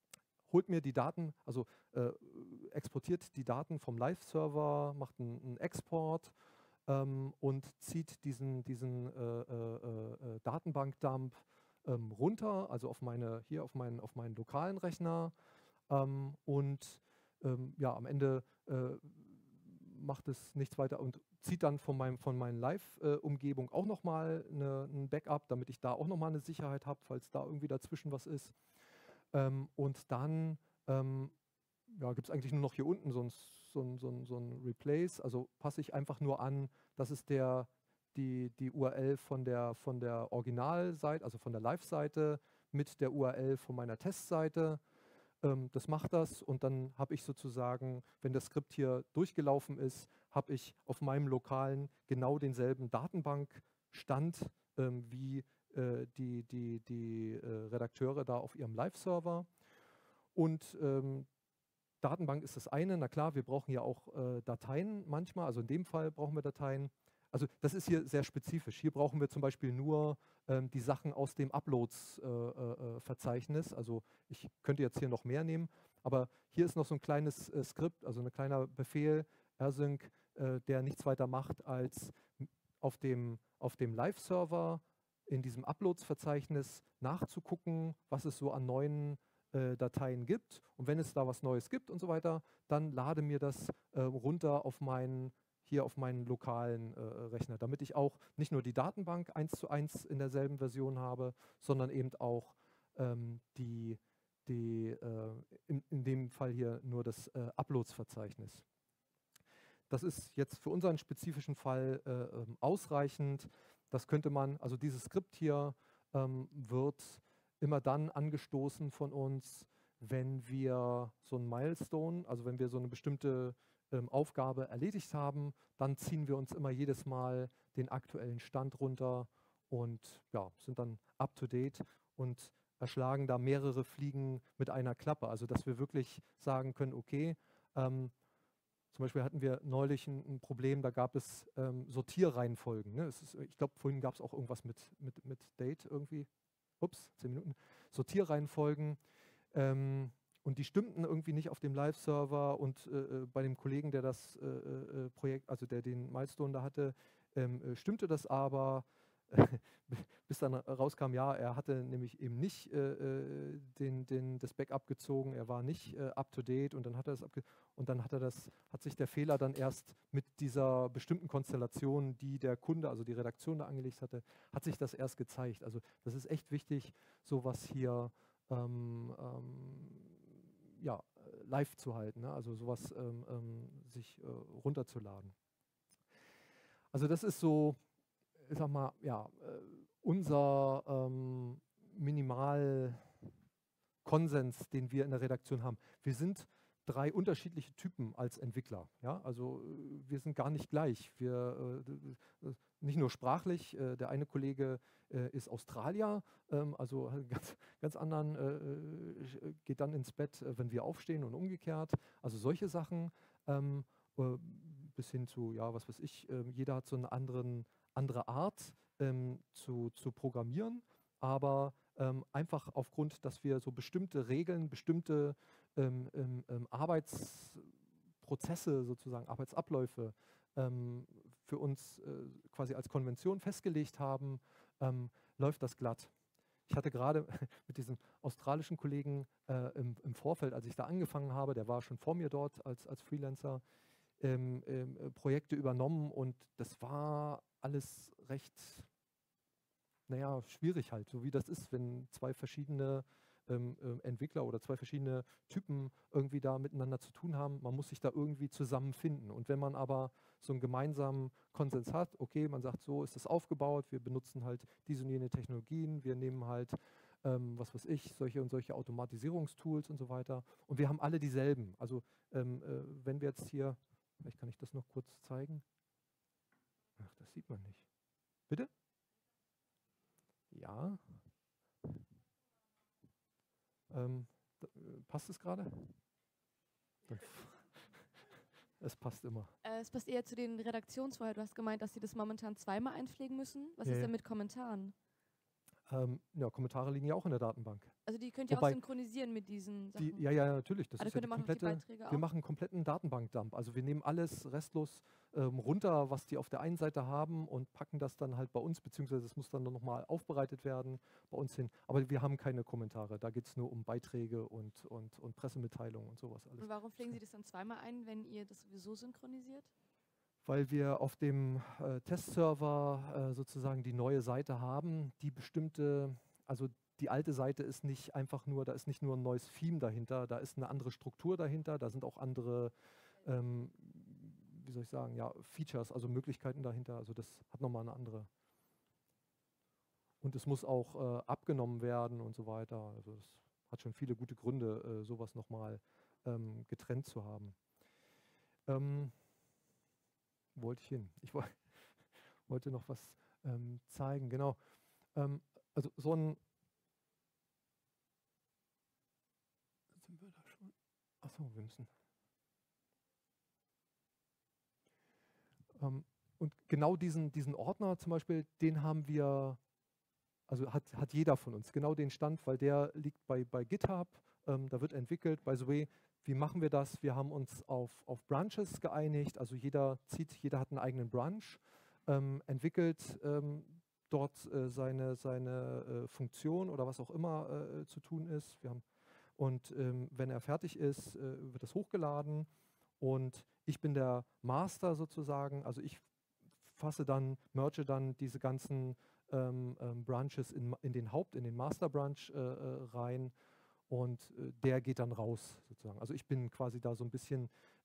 S2: holt mir die Daten, also exportiert die Daten vom Live-Server, macht einen Export und zieht diesen Datenbankdump runter, also auf meinen lokalen Rechner und ja, am Ende macht es nichts weiter und zieht dann von meinen Live-Umgebung auch nochmal ein Backup, damit ich da auch nochmal eine Sicherheit habe, falls da irgendwie dazwischen was ist. Und dann ja, gibt es eigentlich nur noch hier unten so ein Replace, also passe ich einfach nur an, das ist die URL von der Originalseite, also von der Live-Seite mit der URL von meiner Testseite. Das macht das und dann habe ich sozusagen, wenn das Skript hier durchgelaufen ist, habe ich auf meinem Lokalen genau denselben Datenbankstand wie die Redakteure da auf ihrem Live-Server. Und Datenbank ist das eine, na klar, wir brauchen ja auch Dateien manchmal, also in dem Fall brauchen wir Dateien. Also das ist hier sehr spezifisch. Hier brauchen wir zum Beispiel nur die Sachen aus dem Uploads-Verzeichnis. Also ich könnte jetzt hier noch mehr nehmen, aber hier ist noch so ein kleines Skript, also ein kleiner Befehl, rsync, der nichts weiter macht, als auf dem Live-Server in diesem Uploads-Verzeichnis nachzugucken, was es so an neuen Dateien gibt. Und wenn es da was Neues gibt und so weiter, dann lade mir das runter auf meinen lokalen Rechner, damit ich auch nicht nur die Datenbank 1:1 in derselben Version habe, sondern eben auch in dem Fall hier nur das Uploads-Verzeichnis. Das ist jetzt für unseren spezifischen Fall ausreichend. Das könnte man, also dieses Skript hier wird immer dann angestoßen von uns, wenn wir so ein Milestone, also wenn wir so eine bestimmte Aufgabe erledigt haben, dann ziehen wir uns immer jedes Mal den aktuellen Stand runter und ja, sind dann up to date und erschlagen da mehrere Fliegen mit einer Klappe. Also dass wir wirklich sagen können, okay, zum Beispiel hatten wir neulich ein Problem, da gab es Sortierreihenfolgen. Ne? Ich glaube, vorhin gab es auch irgendwas mit Date irgendwie. Ups, 10 Minuten. Sortierreihenfolgen. Und die stimmten irgendwie nicht auf dem Live-Server und bei dem Kollegen, der das Projekt, also der den Milestone da hatte, stimmte das aber, bis dann rauskam, ja, er hatte nämlich eben nicht das Backup gezogen, er war nicht up to date und dann hat sich der Fehler dann erst mit dieser bestimmten Konstellation, die der Kunde, also die Redaktion da angelegt hatte, hat sich das erst gezeigt. Also das ist echt wichtig, sowas hier ja, live zu halten, ne? Also sowas sich runterzuladen. Also das ist so, ich sag mal, ja, unser Minimalkonsens, den wir in der Redaktion haben. Wir sind 3 unterschiedliche Typen als Entwickler. Ja? Also wir sind gar nicht gleich. Wir, nicht nur sprachlich, der eine Kollege ist Australier, also ganz anderen, geht dann ins Bett, wenn wir aufstehen und umgekehrt. Also solche Sachen, bis hin zu, ja, was weiß ich, jeder hat so eine andere Art zu programmieren, aber einfach aufgrund, dass wir so bestimmte Regeln, bestimmte Arbeitsprozesse, sozusagen Arbeitsabläufe für uns quasi als Konvention festgelegt haben, läuft das glatt. Ich hatte gerade mit diesem australischen Kollegen im Vorfeld, als ich da angefangen habe, der war schon vor mir dort als Freelancer, Projekte übernommen und das war alles recht, naja, schwierig halt, so wie das ist, wenn 2 verschiedene Entwickler oder 2 verschiedene Typen irgendwie da miteinander zu tun haben. Man muss sich da irgendwie zusammenfinden. Und wenn man aber so einen gemeinsamen Konsens hat, okay, man sagt, so ist das aufgebaut, wir benutzen halt diese und jene Technologien, wir nehmen halt, was weiß ich, solche und solche Automatisierungstools und so weiter. Und wir haben alle dieselben. Also wenn wir jetzt hier, vielleicht kann ich das noch kurz zeigen. Ach, das sieht man nicht. Bitte? Ja. Passt es gerade? Es passt immer.
S3: Es passt eher zu den Redaktionsvorher. Du hast gemeint, dass sie das momentan zweimal einpflegen müssen. Was ist denn mit Kommentaren?
S2: Ja, Kommentare liegen ja auch in der Datenbank.
S1: Also die könnt ihr auch
S2: Wobei
S1: synchronisieren mit diesen Sachen.
S2: ja, natürlich. Das
S1: Ah, da
S2: ist ja
S1: könnte
S2: die
S1: man noch die
S2: komplette,
S1: Beiträge
S2: wir
S1: auch.
S2: machen einen kompletten Datenbankdump. Also wir nehmen alles restlos runter, was die auf der einen Seite haben und packen das dann halt bei uns, beziehungsweise es muss dann nochmal aufbereitet werden bei uns hin. Aber wir haben keine Kommentare. Da geht es nur um Beiträge und Pressemitteilungen und sowas alles.
S1: Und warum pflegen Sie das dann zweimal ein, wenn ihr das sowieso synchronisiert?
S2: Weil wir auf dem Testserver sozusagen die neue Seite haben, die bestimmte, also die alte Seite ist nicht einfach nur, da ist nicht nur ein neues Theme dahinter, da ist eine andere Struktur dahinter, da sind auch andere, wie soll ich sagen, ja, Features, also Möglichkeiten dahinter, also das hat nochmal eine andere. Und es muss auch abgenommen werden und so weiter, also das hat schon viele gute Gründe, sowas nochmal getrennt zu haben. Wollte ich hin. Ich wollte noch was zeigen, genau. Also so ein, sind wir da schon? Achso, wir müssen. Und genau diesen Ordner zum Beispiel, den haben wir, also hat jeder von uns, genau den Stand, weil der liegt bei GitHub, da wird entwickelt. By the way, wie machen wir das? Wir haben uns auf Branches geeinigt, also jeder hat einen eigenen Branch, entwickelt dort seine Funktion oder was auch immer zu tun ist. Und wenn er fertig ist, wird das hochgeladen und ich bin der Master sozusagen, also ich merge dann diese ganzen Branches in den Master Branch rein und der geht dann raus sozusagen. Also ich bin quasi da so ein bisschen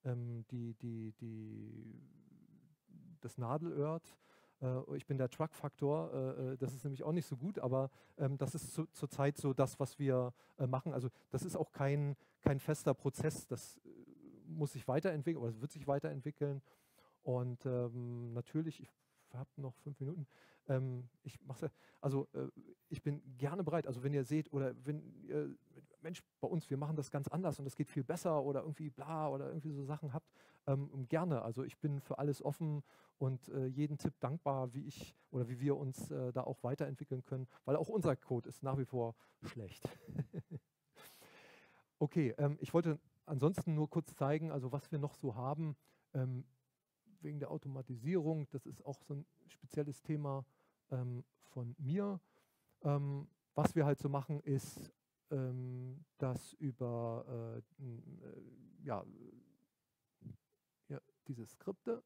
S2: das Nadelöhr. Ich bin der Truck-Faktor, das ist nämlich auch nicht so gut, aber das ist zurzeit so das, was wir machen. Also das ist auch kein fester Prozess, das muss sich weiterentwickeln, oder es wird sich weiterentwickeln. Und natürlich, ich habe noch 5 Minuten, ich bin gerne bereit, also wenn ihr seht, oder wenn ihr, Mensch, bei uns, wir machen das ganz anders und das geht viel besser oder irgendwie bla oder irgendwie so Sachen habt, gerne. Also ich bin für alles offen und jeden Tipp dankbar, wie wir uns da auch weiterentwickeln können, weil auch unser Code ist nach wie vor schlecht. Okay, ich wollte ansonsten nur kurz zeigen, also was wir noch so haben, wegen der Automatisierung, das ist auch so ein spezielles Thema von mir. Was wir halt so machen, ist das über diese Skripte.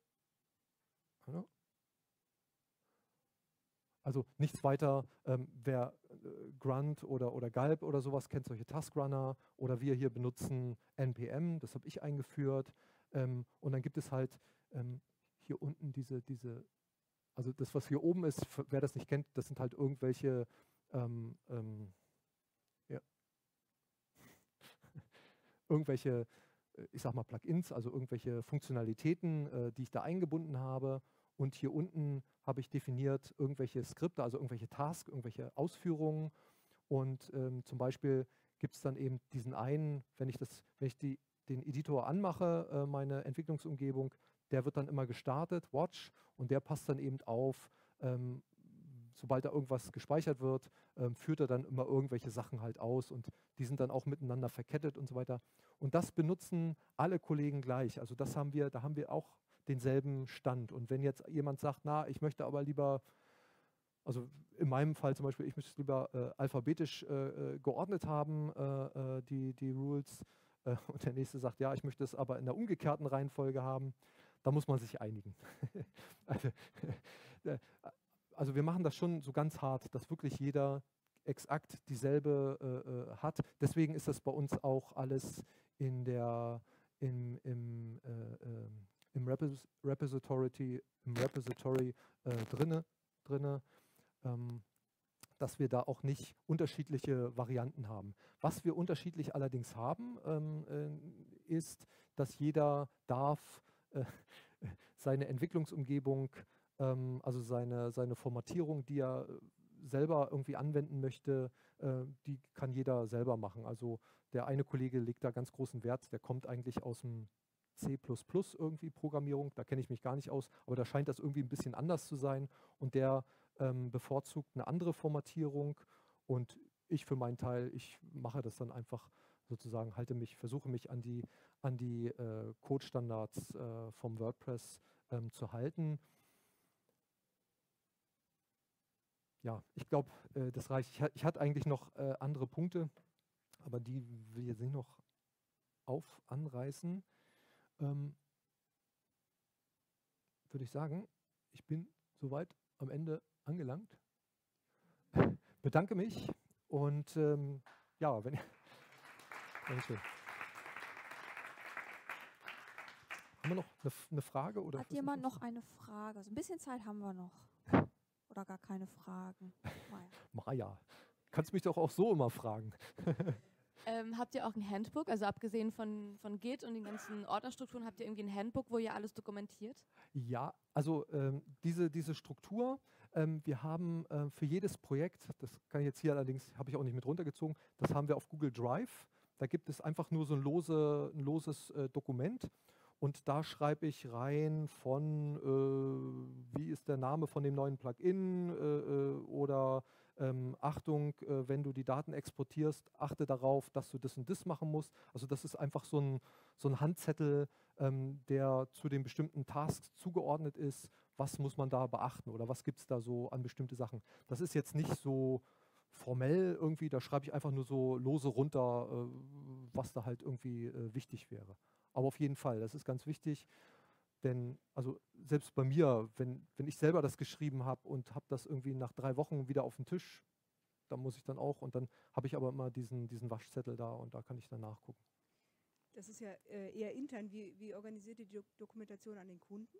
S2: Also nichts weiter, wer Grunt oder Gulp oder sowas kennt, solche Taskrunner, oder wir hier benutzen NPM, das habe ich eingeführt. Und dann gibt es halt hier unten also das, was hier oben ist, wer das nicht kennt, das sind halt irgendwelche irgendwelche, ich sag mal, Plugins, also irgendwelche Funktionalitäten, die ich da eingebunden habe. Und hier unten habe ich definiert irgendwelche Skripte, also irgendwelche Tasks, irgendwelche Ausführungen. Und zum Beispiel gibt es dann eben diesen einen, wenn ich den Editor anmache, meine Entwicklungsumgebung, der wird dann immer gestartet, Watch, und der passt dann eben auf, sobald da irgendwas gespeichert wird, führt er dann immer irgendwelche Sachen halt aus und die sind dann auch miteinander verkettet und so weiter. Und das benutzen alle Kollegen gleich. Also da haben wir auch denselben Stand. Und wenn jetzt jemand sagt, na, ich möchte aber lieber, also in meinem Fall zum Beispiel, ich möchte es lieber alphabetisch geordnet haben, die Rules, und der nächste sagt, ja, ich möchte es aber in der umgekehrten Reihenfolge haben, da muss man sich einigen. Also wir machen das schon so ganz hart, dass wirklich jeder exakt dieselbe hat. Deswegen ist das bei uns auch alles im Repository drinne, dass wir da auch nicht unterschiedliche Varianten haben. Was wir unterschiedlich allerdings haben, ist, dass jeder darf seine Entwicklungsumgebung, also seine Formatierung, die er selber irgendwie anwenden möchte, die kann jeder selber machen. Also der eine Kollege legt da ganz großen Wert, der kommt eigentlich aus dem C++ irgendwie Programmierung, da kenne ich mich gar nicht aus, aber da scheint das irgendwie ein bisschen anders zu sein und der bevorzugt eine andere Formatierung und ich für meinen Teil, ich mache das dann einfach sozusagen, versuche mich an die Code-Standards vom WordPress zu halten. Ja, ich glaube, das reicht. Ich hatte eigentlich noch andere Punkte, aber die will ich jetzt nicht noch anreißen. Würde ich sagen, ich bin soweit am Ende angelangt. Bedanke mich und ja, Dankeschön. Haben wir noch eine Frage? Oder
S1: Hat jemand noch eine Frage? So ein bisschen Zeit haben wir noch. Oder gar keine Fragen? Maja.
S2: Maja, kannst mich doch auch so immer fragen.
S3: Habt ihr auch ein Handbook? Also abgesehen von Git und den ganzen Ordnerstrukturen, habt ihr irgendwie ein Handbook, wo ihr alles dokumentiert?
S2: Ja, also diese Struktur, wir haben für jedes Projekt, das kann ich jetzt hier allerdings, habe ich auch nicht mit runtergezogen, das haben wir auf Google Drive. Da gibt es einfach nur so ein loses Dokument und da schreibe ich rein von, wie ist der Name von dem neuen Plugin oder Achtung, wenn du die Daten exportierst, achte darauf, dass du das und das machen musst. Also das ist einfach so ein Handzettel, der zu den bestimmten Tasks zugeordnet ist. Was muss man da beachten oder was gibt es da so an bestimmte Sachen? Das ist jetzt nicht so formell irgendwie, da schreibe ich einfach nur so lose runter, was da halt irgendwie wichtig wäre. Aber auf jeden Fall, das ist ganz wichtig. Denn also selbst bei mir, wenn ich selber das geschrieben habe und habe das irgendwie nach 3 Wochen wieder auf den Tisch, dann muss ich dann auch, und dann habe ich aber immer diesen Waschzettel da und da kann ich dann nachgucken.
S4: Das ist ja eher intern. Wie organisiert ihr die Dokumentation an den Kunden?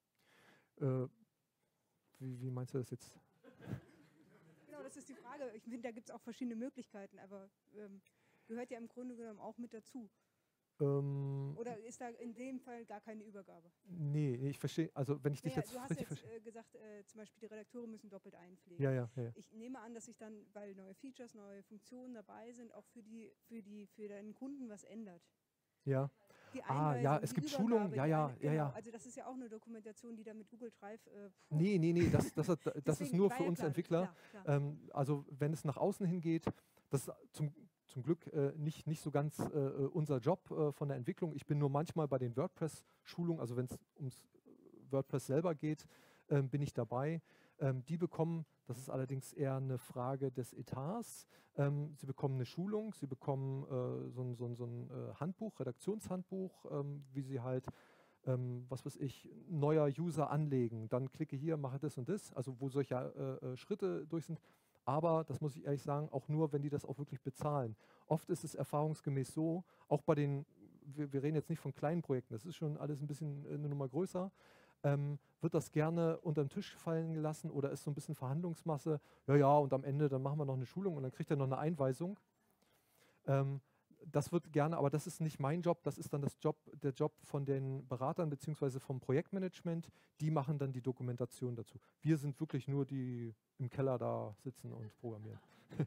S2: Wie meinst du das jetzt?
S4: Genau, das ist die Frage. Ich finde, da gibt es auch verschiedene Möglichkeiten, aber gehört ja im Grunde genommen auch mit dazu. Oder ist da in dem Fall gar keine Übergabe?
S2: Nee, ich verstehe, also wenn ich dich jetzt
S4: du hast
S2: richtig
S4: jetzt gesagt, zum Beispiel die Redakteure müssen doppelt einpflegen.
S2: Ja.
S4: Ich nehme an, dass sich dann, weil neue Features, neue Funktionen dabei sind, auch für deinen Kunden was ändert.
S2: Ja.
S4: Die Einweisung,
S2: ja, es gibt Schulungen,
S4: genau. Also das ist ja auch eine Dokumentation, die da mit Google Drive...
S2: Nee, das ist nur für uns
S4: klar,
S2: Entwickler.
S4: Klar.
S2: Also wenn es nach außen hin geht, das ist zum Glück nicht so ganz unser Job von der Entwicklung. Ich bin nur manchmal bei den WordPress-Schulungen, also wenn es ums WordPress selber geht, bin ich dabei. Die bekommen, das ist allerdings eher eine Frage des Etats, sie bekommen eine Schulung, sie bekommen so ein Handbuch, Redaktionshandbuch, wie sie halt, was weiß ich, neuer User anlegen, dann klicke hier, mache das und das, also wo solche Schritte durch sind. Aber, das muss ich ehrlich sagen, auch nur, wenn die das auch wirklich bezahlen. Oft ist es erfahrungsgemäß so, auch bei wir reden jetzt nicht von kleinen Projekten, das ist schon alles ein bisschen eine Nummer größer, wird das gerne unter den Tisch fallen gelassen oder ist so ein bisschen Verhandlungsmasse, ja, und am Ende, dann machen wir noch eine Schulung und dann kriegt er noch eine Einweisung. Das wird gerne, aber das ist nicht mein Job, das ist dann der Job von den Beratern bzw. vom Projektmanagement, die machen dann die Dokumentation dazu. Wir sind wirklich nur die im Keller da sitzen und programmieren.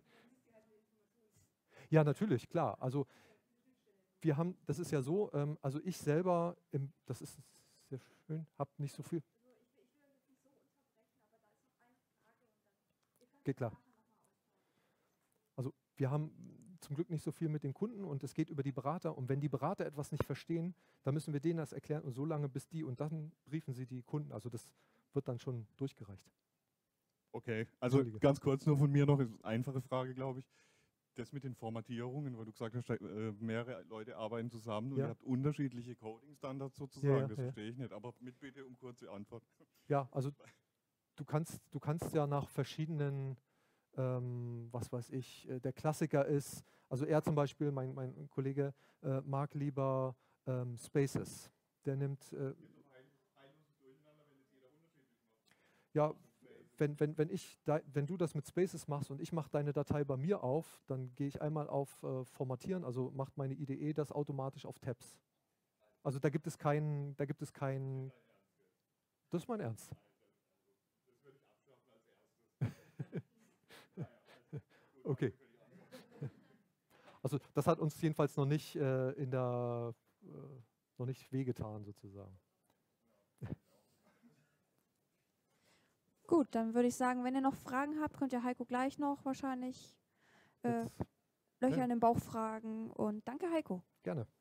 S2: Ja, natürlich, klar. Also das ist ja so, also ich selber, das ist sehr schön, habe nicht so viel. Geht klar. Also wir haben zum Glück nicht so viel mit den Kunden und es geht über die Berater. Und wenn die Berater etwas nicht verstehen, dann müssen wir denen das erklären und so lange bis und dann briefen sie die Kunden. Also das wird dann schon durchgereicht.
S5: Okay, also ganz kurz nur von mir noch, ist eine einfache Frage, glaube ich. Das mit den Formatierungen, weil du gesagt hast, mehrere Leute arbeiten zusammen und ihr habt unterschiedliche Coding-Standards sozusagen, das verstehe ich nicht, aber mit Bitte um kurze Antwort.
S2: Ja, also du kannst ja nach verschiedenen, was weiß ich, der Klassiker ist, also er zum Beispiel, mein Kollege, mag lieber Spaces. Der nimmt... ja, wenn du das mit Spaces machst und ich mache deine Datei bei mir auf, dann gehe ich einmal auf Formatieren, also macht meine IDE das automatisch auf Tabs. Also da gibt es keinen, das ist mein Ernst. Okay. Also das hat uns jedenfalls noch nicht noch nicht wehgetan sozusagen.
S1: Gut, dann würde ich sagen, wenn ihr noch Fragen habt, könnt ihr Heiko gleich noch wahrscheinlich Löcher in den Bauch fragen. Und danke, Heiko.
S2: Gerne.